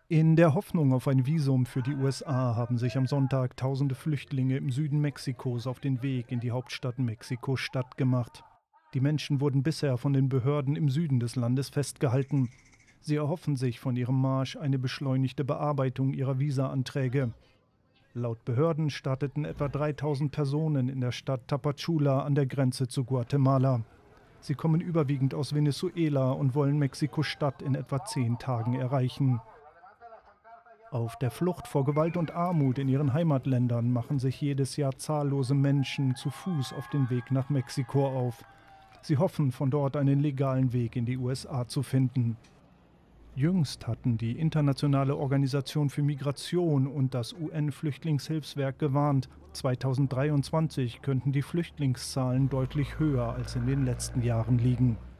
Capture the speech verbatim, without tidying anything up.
In der Hoffnung auf ein Visum für die U S A haben sich am Sonntag tausende Flüchtlinge im Süden Mexikos auf den Weg in die Hauptstadt Mexiko-Stadt gemacht. Die Menschen wurden bisher von den Behörden im Süden des Landes festgehalten. Sie erhoffen sich von ihrem Marsch eine beschleunigte Bearbeitung ihrer Visa-Anträge. Laut Behörden starteten etwa dreitausend Personen in der Stadt Tapachula an der Grenze zu Guatemala. Sie kommen überwiegend aus Venezuela und wollen Mexiko-Stadt in etwa zehn Tagen erreichen. Auf der Flucht vor Gewalt und Armut in ihren Heimatländern machen sich jedes Jahr zahllose Menschen zu Fuß auf den Weg nach Mexiko auf. Sie hoffen, von dort einen legalen Weg in die U S A zu finden. Jüngst hatten die Internationale Organisation für Migration und das U N-Flüchtlingshilfswerk gewarnt, zweitausenddreiundzwanzig könnten die Flüchtlingszahlen deutlich höher als in den letzten Jahren liegen.